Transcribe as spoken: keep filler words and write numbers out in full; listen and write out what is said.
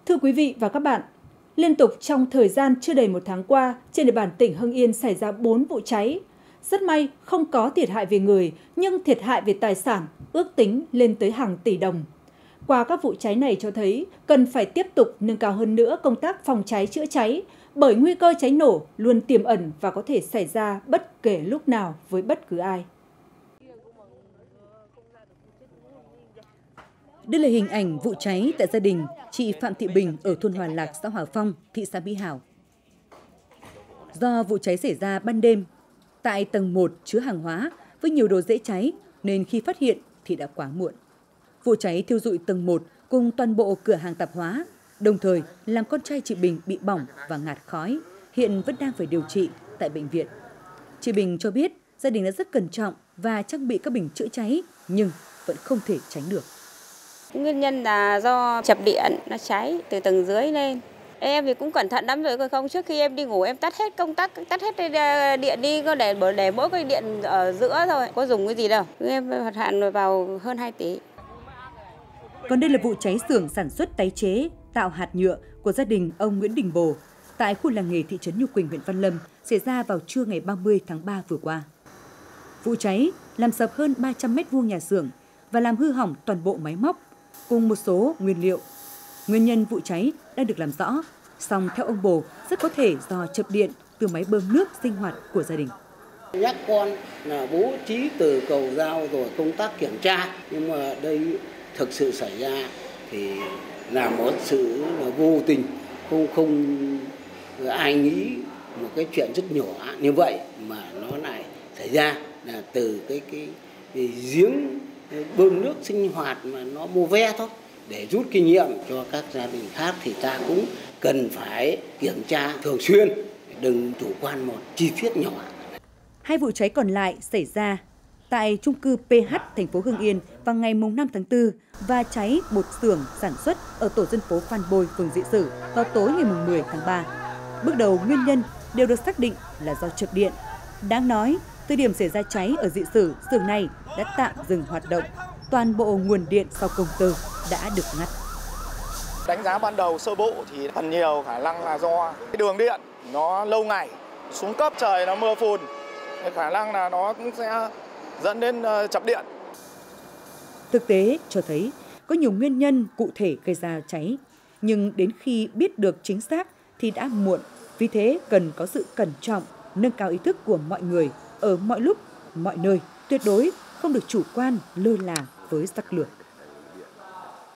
Thưa quý vị và các bạn, liên tục trong thời gian chưa đầy một tháng qua, trên địa bàn tỉnh Hưng Yên xảy ra bốn vụ cháy. Rất may không có thiệt hại về người, nhưng thiệt hại về tài sản ước tính lên tới hàng tỷ đồng. Qua các vụ cháy này cho thấy cần phải tiếp tục nâng cao hơn nữa công tác phòng cháy chữa cháy, bởi nguy cơ cháy nổ luôn tiềm ẩn và có thể xảy ra bất kể lúc nào với bất cứ ai. Đây là hình ảnh vụ cháy tại gia đình chị Phạm Thị Bình ở thôn Hòa Lạc, xã Hòa Phong, thị xã Mỹ Hào. Do vụ cháy xảy ra ban đêm, tại tầng một chứa hàng hóa với nhiều đồ dễ cháy nên khi phát hiện thì đã quá muộn. Vụ cháy thiêu rụi tầng một cùng toàn bộ cửa hàng tạp hóa, đồng thời làm con trai chị Bình bị bỏng và ngạt khói, hiện vẫn đang phải điều trị tại bệnh viện. Chị Bình cho biết gia đình đã rất cẩn trọng và trang bị các bình chữa cháy nhưng vẫn không thể tránh được. Nguyên nhân là do chập điện, nó cháy từ tầng dưới lên. Em thì cũng cẩn thận lắm rồi, không trước khi em đi ngủ em tắt hết công tắc, tắt hết điện đi, có để để mỗi cái điện ở giữa thôi, có dùng cái gì đâu. Em hoạt hạn vào hơn hai tỷ. Còn đây là vụ cháy xưởng sản xuất tái chế, tạo hạt nhựa của gia đình ông Nguyễn Đình Bồ tại khu làng nghề thị trấn Nhu Quỳnh, huyện Văn Lâm xảy ra vào trưa ngày ba mươi tháng ba vừa qua. Vụ cháy làm sập hơn ba trăm mét vuông nhà xưởng và làm hư hỏng toàn bộ máy móc cùng một số nguyên liệu. Nguyên nhân vụ cháy đang được làm rõ, song theo ông Bồ rất có thể do chập điện từ máy bơm nước sinh hoạt của gia đình. Nhắc con là bố trí từ cầu giao rồi công tác kiểm tra, nhưng mà đây thực sự xảy ra thì là một sự là vô tình, không không ai nghĩ một cái chuyện rất nhỏ như vậy mà nó lại xảy ra là từ cái cái, cái giếng bơm nước sinh hoạt mà nó mô ve thôi. Để rút kinh nghiệm cho các gia đình khác thì ta cũng cần phải kiểm tra thường xuyên, đừng chủ quan một chi tiết nhỏ. Hai vụ cháy còn lại xảy ra tại chung cư pê hát thành phố Hưng Yên vào ngày năm tháng tư và cháy một xưởng sản xuất ở tổ dân phố Phan Bôi, phường Dị Sử vào tối ngày mười tháng ba. Bước đầu nguyên nhân đều được xác định là do chập điện. Đáng nói, thời điểm xảy ra cháy ở Dị Sử, xưởng này đã tạm dừng hoạt động. Toàn bộ nguồn điện sau công tơ đã được ngắt. Đánh giá ban đầu sơ bộ thì phần nhiều khả năng là do cái đường điện nó lâu ngày xuống cấp, trời nó mưa phùn, khả năng là nó cũng sẽ dẫn đến chập điện. Thực tế cho thấy có nhiều nguyên nhân cụ thể gây ra cháy, nhưng đến khi biết được chính xác thì đã muộn. Vì thế cần có sự cẩn trọng, nâng cao ý thức của mọi người ở mọi lúc, mọi nơi, tuyệt đối không được chủ quan lơ là với giặc lửa.